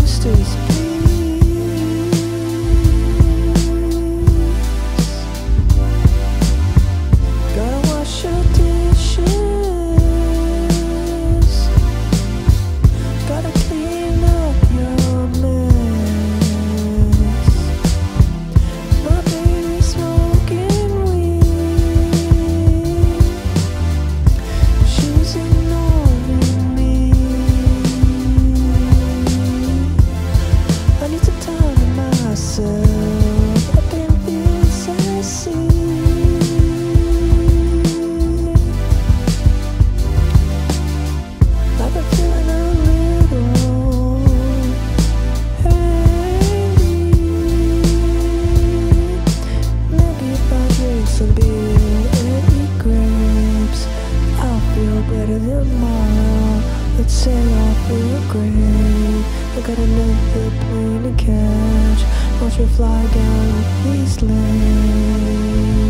sisters, please. Gotta wash your dishes. Gotta clean up your mess. My baby smoking weed. She's ignoring me. I need some time to myself. I've been feeling sassy. I've been feeling a little heavy. Maybe if I drink some beer and eat grapes, I'll feel better tomorrow. Let's say I'll feel great. I got another plane to catch. Watch me fly down these lanes.